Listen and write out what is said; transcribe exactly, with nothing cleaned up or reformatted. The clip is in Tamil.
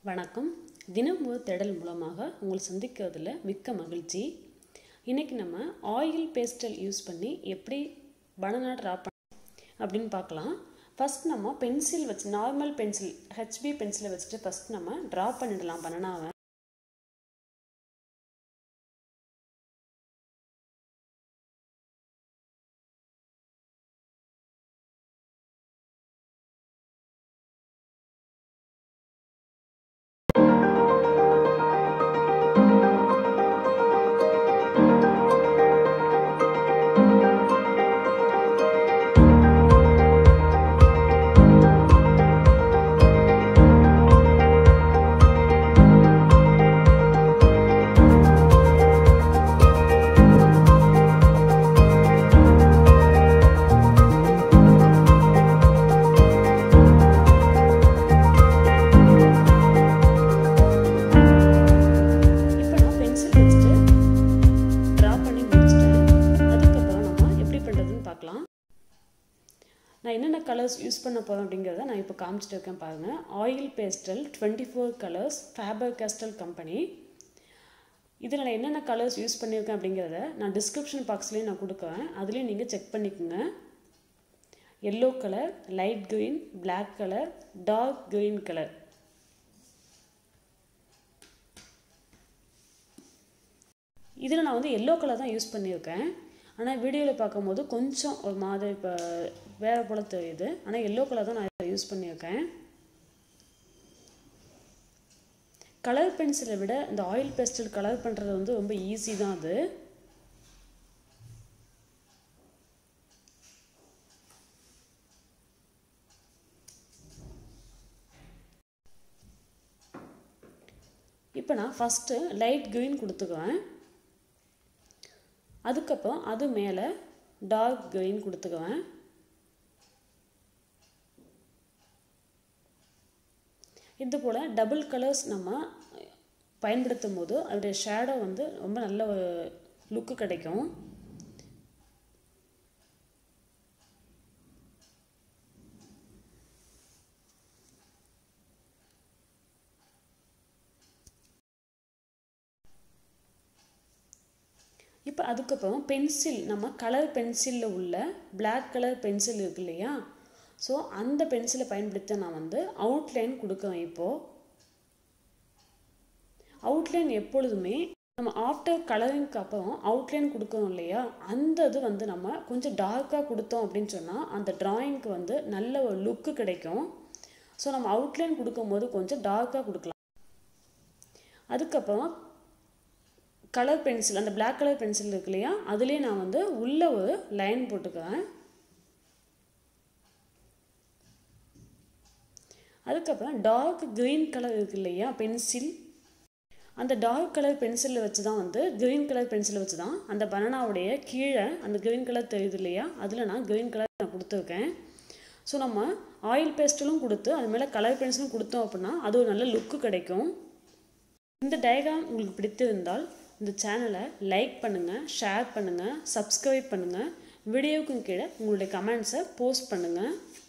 வணக்கம். தினம் ஒரு தேடல் மூலமாக உங்களை சந்திக்கிறதுல மிக்க மகிழ்ச்சி. இன்றைக்கி நம்ம ஆயில் பேஸ்டல் யூஸ் பண்ணி எப்படி பனானா ட்ரா பண்ண அப்படின்னு பார்க்கலாம். ஃபஸ்ட் நம்ம பென்சில் வச்சு நார்மல் பென்சில் ஹெச்பி பென்சிலை வச்சுட்டு ஃபஸ்ட் நம்ம ட்ரா பண்ணிடலாம் பனானாவை. நான் என்னென்ன கலர்ஸ் யூஸ் பண்ண போகிறேன் அப்படிங்கிறத நான் இப்போ காமிச்சிட்டு இருக்கேன் பாருங்கள். Oil pastel twenty four colours Faber Castell company. இதில் நான் என்னென்ன கலர்ஸ் யூஸ் பண்ணியிருக்கேன் அப்படிங்கிறத நான் டிஸ்கிரிப்ஷன் பாக்ஸ்லேயும் நான் கொடுக்குறேன், அதுலேயும் நீங்கள் செக் பண்ணிக்கோங்க. Yellow colour, light green, black colour, dark green colour. இதில் நான் வந்து எல்லோ கலர் தான் யூஸ் பண்ணியிருக்கேன். ஆனால் வீடியோவில் பார்க்கும்போது கொஞ்சம் ஒரு மாதிரி இப்போ வேறு போல் தெரியுது. ஆனால் எல்லோ கலர் தான் நான் யூஸ் பண்ணியிருக்கேன். கலர் பென்சிலை விட இந்த ஆயில் பேஸ்டல் கலர் பண்ணுறது வந்து ரொம்ப ஈஸி தான். அது இப்போ நான் ஃபஸ்ட்டு லைட் க்ரீன் கொடுத்துக்குவேன். அதுக்கப்புறம் அது மேலே டார்க் க்ரீன் கொடுத்துக்குவேன். இது போல் டபுள் கலர்ஸ் நம்ம பயன்படுத்தும் போது அதோடைய ஷேடோ வந்து ரொம்ப நல்ல ஒரு லுக்கு கிடைக்கும். இப்போ அதுக்கப்புறம் பென்சில், நம்ம கலர் பென்சிலில் உள்ள பிளாக் கலர் பென்சில் இருக்கு இல்லையா, ஸோ அந்த பென்சிலை பயன்படுத்தி நான் வந்து அவுட்லைன் கொடுக்குறேன். இப்போது அவுட்லைன் எப்பொழுதுமே நம்ம ஆஃப்டர் கலரிங்க்கு அப்புறம் அவுட்லைன் கொடுக்குறோம் இல்லையா, அந்த இது வந்து நம்ம கொஞ்சம் டார்க்காக கொடுத்தோம் அப்படின்னு சொன்னால் அந்த ட்ராயிங்க்கு வந்து நல்ல ஒரு லுக்கு கிடைக்கும். ஸோ நம்ம அவுட்லைன் கொடுக்கும்போது கொஞ்சம் டார்க்காக கொடுக்கலாம். அதுக்கப்புறம் கலர் பென்சில், அந்த பிளாக் கலர் பென்சில் இருக்கு இல்லையா, அதுலேயே நான் வந்து உள்ளே ஒரு லைன் போட்டுக்குவேன். அதுக்கப்புறம் டார்க் க்ரீன் கலர் இருக்கு இல்லையா பென்சில், அந்த டார்க் கலர் பென்சிலை வச்சு தான் வந்து க்ரீன் கலர் பென்சிலை வச்சு தான் அந்த பனானாவுடைய கீழே அந்த க்ரீன் கலர் தெரியுது இல்லையா, அதில் நான் க்ரீன் கலர் நான் கொடுத்துருக்கேன். ஸோ நம்ம ஆயில் பேஸ்டலும் கொடுத்து அது மேலே கலர் பென்சிலும் கொடுத்தோம் அப்படின்னா அது ஒரு நல்ல லுக்கு கிடைக்கும். இந்த டயக்ராம் உங்களுக்கு பிடித்திருந்தால் இந்த சேனலை லைக் பண்ணுங்கள், ஷேர் பண்ணுங்கள், சப்ஸ்கிரைப் பண்ணுங்கள். வீடியோவுக்கும் கீழே உங்களுடைய கமெண்ட்ஸை போஸ்ட் பண்ணுங்கள்.